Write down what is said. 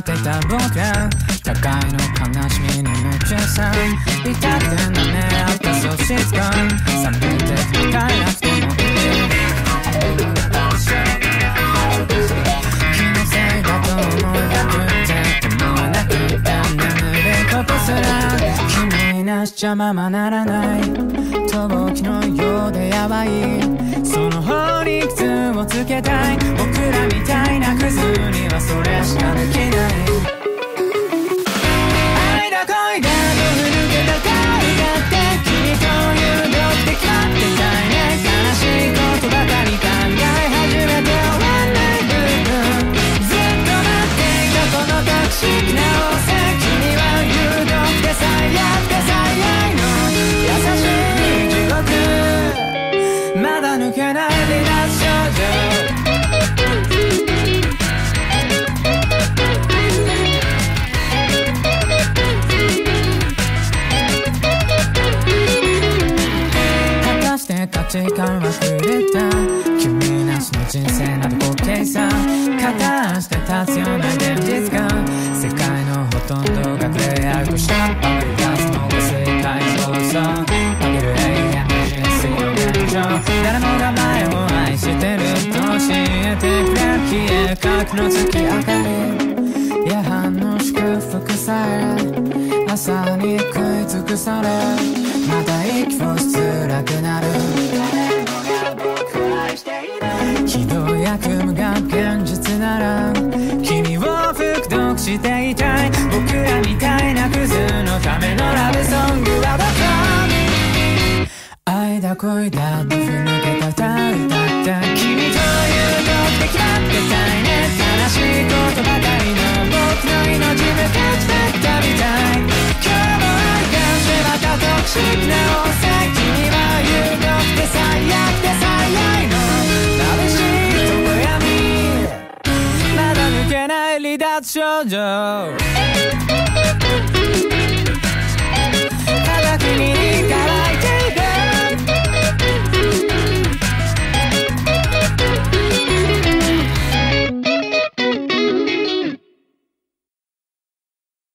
っていた僕ら互いの悲しみに夢中さ痛くて舐め合った喪失感冷めて帰らなくてもいい気のせいだと思いたくて思わなくて眠れここすら君なしじゃままならない逃亡記のようでやばいその方に靴をつけたい僕らみたいなクズにはそれしかできない愛だ恋だとふぬけた愛だって君という病気で勝ってたいね悲しいことばかり考え始めて終わんない部分ずっと待っていたこのトクシックな王政君は有毒で最悪で最愛の優しい地獄まだ抜けない離脱症状価値観はくれた君なしの人生など滑稽さ片足で立つような現実が世界のほとんどがプレイアウトしたバグガスの世界放送あげる永遠の人生の現状誰もが前を愛してると教えてくれる消えかくの月明かり夜半の祝福さえ朝に食い尽くされまた息をしづらくなるひどい悪夢が現実なら君を服毒していたい僕らみたいなクズのためのラブソングはどこ愛だ恋だとふぬけた歌歌った君という時で決まってたいね悲しいことばかりの僕の命めかしてたみたい今日も愛がしてまたトクシックな王政君は有毒で最悪で最愛の眩しい常闇まだ抜けない離脱症状